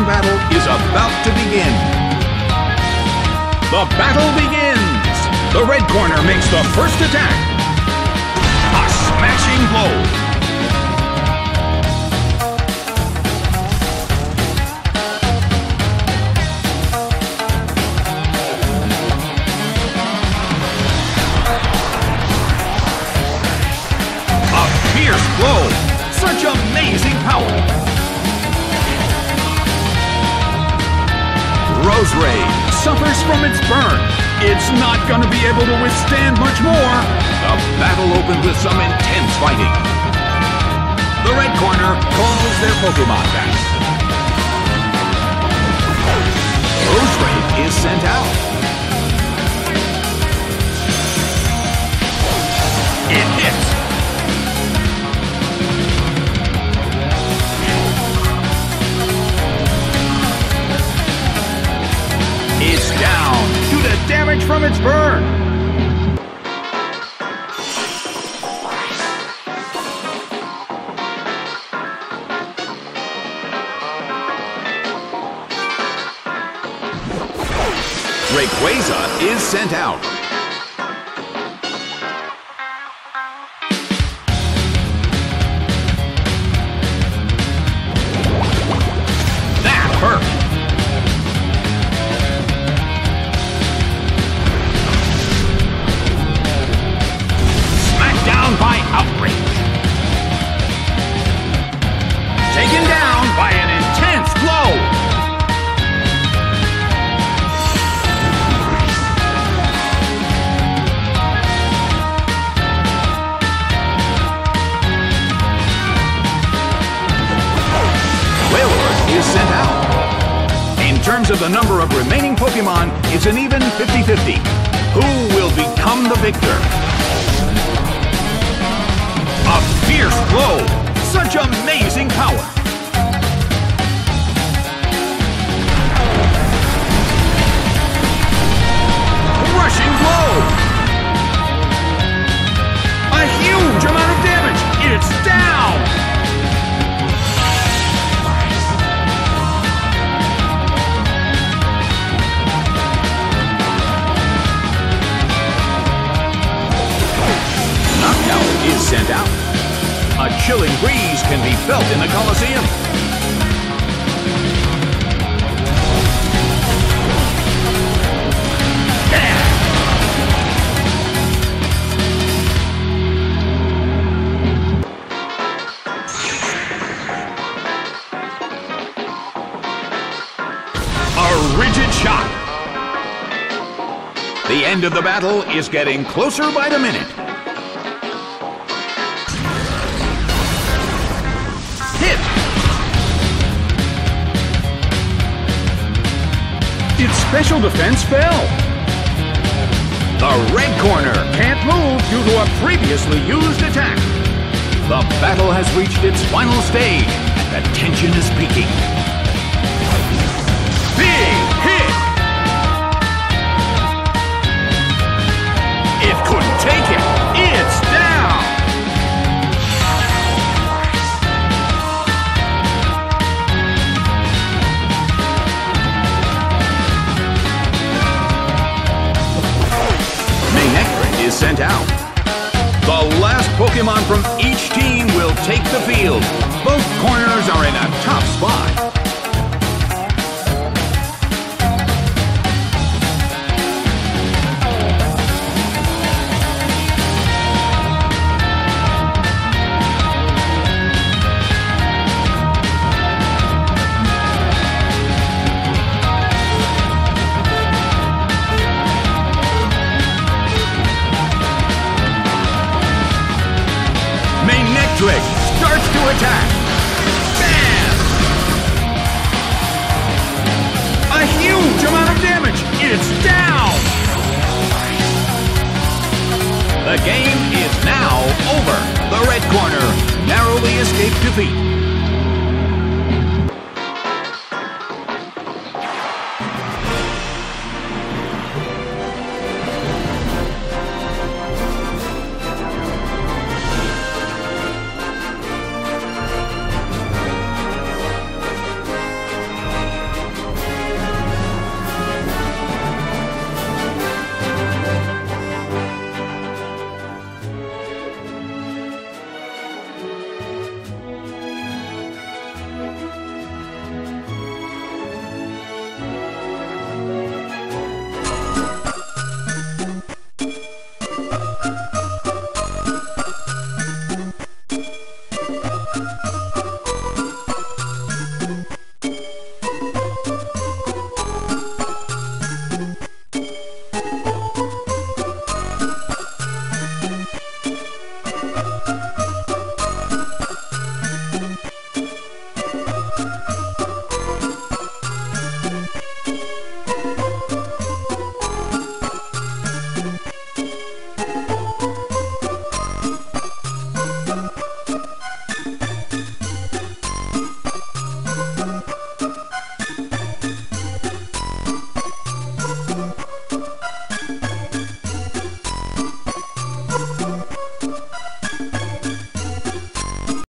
battle is about to begin. The battle begins! The red corner makes the first attack. A smashing blow. Fierce blow! Such amazing power! Roseray suffers from its burn. It's not going to be able to withstand much more. The battle opened with some intense fighting. The red corner calls their Pokemon back. Roseray is sent out. It hits. It's down due to damage from its burn. Rayquaza is sent out. That hurt. By outrage. Taken down by an intense blow. Wailord is sent out. In terms of the number of remaining Pokemon, it's an even 50-50. Who will become the victor? A fierce blow! Such amazing power! Rushing blow! A huge amount of damage! It's down! Knockout is sent out. A chilling breeze can be felt in the Colosseum. A rigid shot. The end of the battle is getting closer by the minute. Its special defense fell. The red corner can't move due to a previously used attack. The battle has reached its final stage, and the tension is peaking. Big hit! It couldn't take it. It's down! Is sent out. The last Pokemon from each team will take the field. Both corners are in a tough spot. Manectric starts to attack. Bam! A huge amount of damage. It's down. The game is now over. The red corner narrowly escaped defeat.